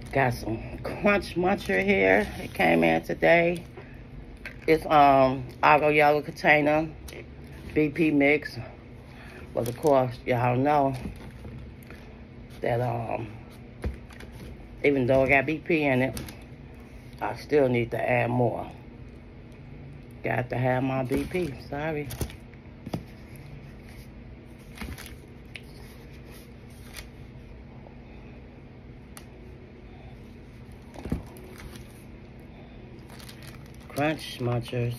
Got some Crunch Muncher here. It came in today. It's Agro Yellow container, BP mix. But of course, y'all know that even though I got BP in it, I still need to add more. Got to have my BP. Sorry. Crunch Munchers.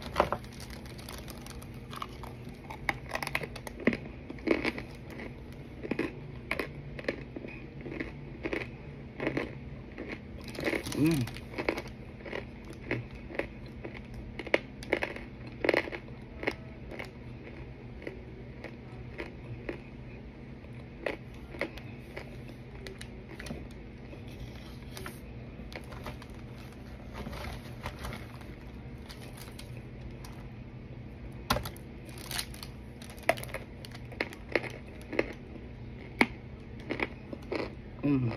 Mmm. Mmm.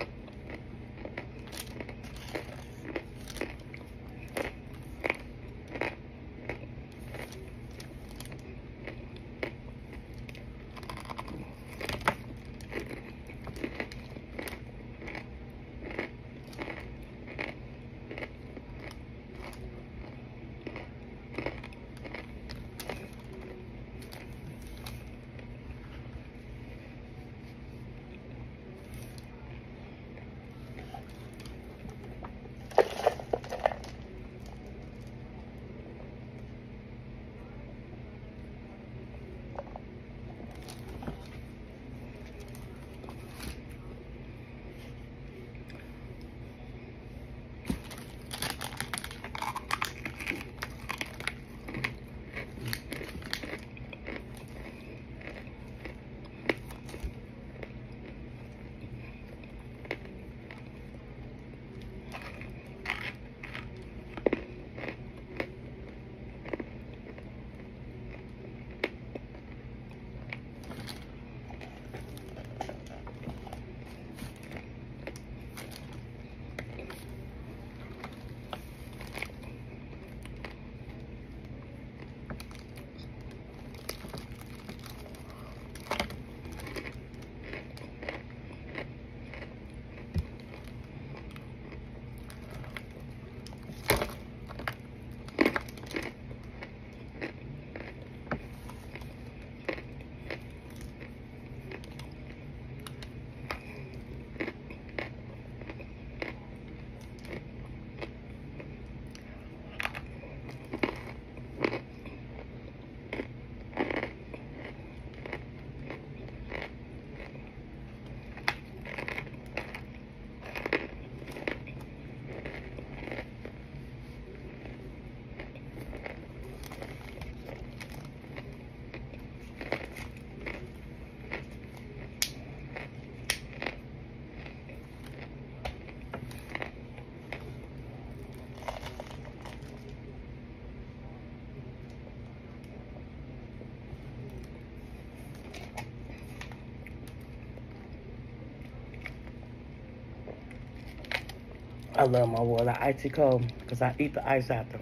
I love my water icy cold because I eat the ice after.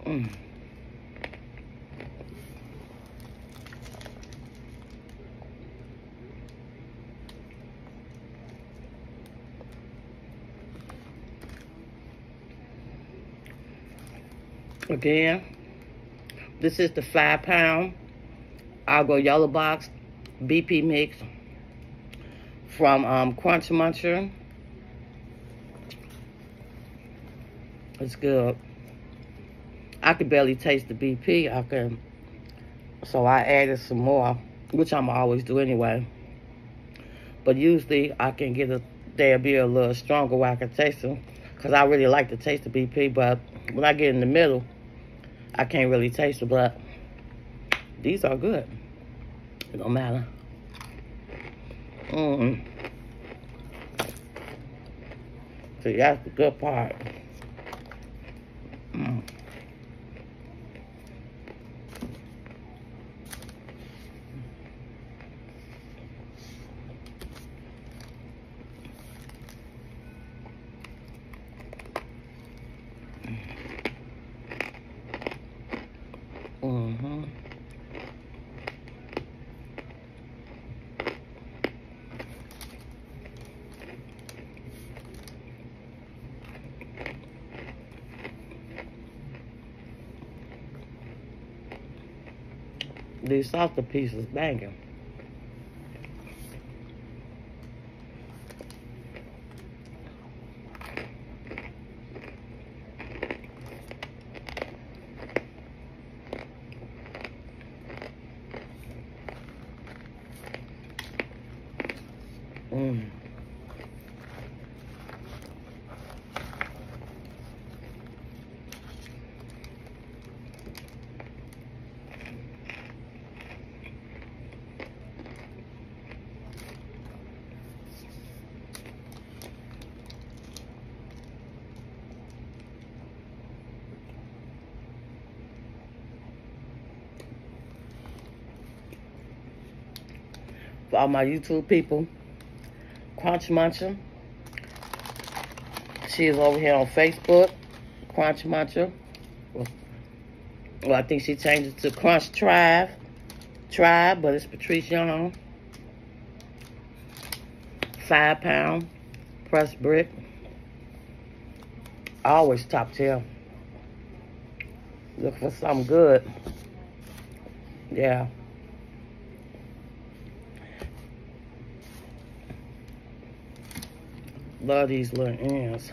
Mm. Again, this is the 5-pound Agro Yellow Box BP mix from Crunch Muncher. It's good. I could barely taste the BP. So I added some more, which I'm always do anyway. But usually I can get they'll be a little stronger where I can taste them, because I really like to taste the BP. But when I get in the middle, I can't really taste it. But these are good. It don't matter. See, that's the good part. These softer pieces banging. For all my YouTube people, Crunch Muncher. She is over here on Facebook, Crunch Muncher. Well, I think she changed it to Crunch Tribe, but it's Patrice Young. 5-pound pressed brick. Always top tier. Look for something good. Yeah. Love these little ends.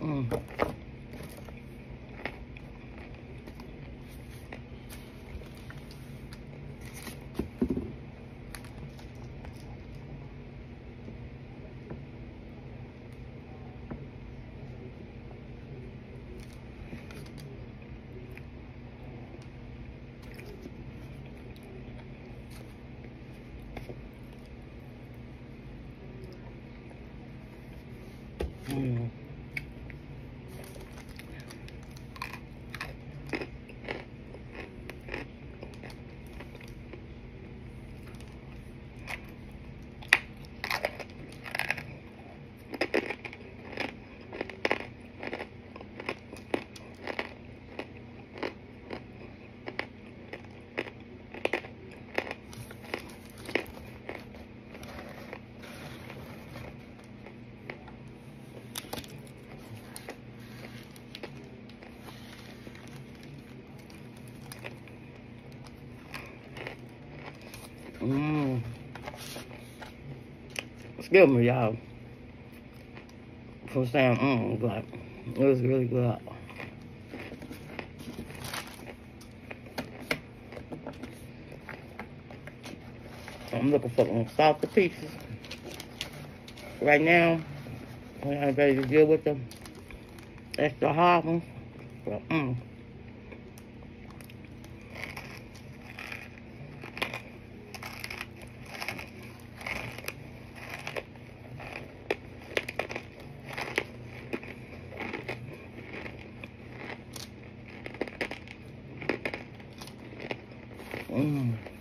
Mm. Mm. Mm. Excuse me, y'all. For saying, but it was really good. I'm looking for some softer pieces. Right now, I'm ready to deal with them extra hard ones. But, mm.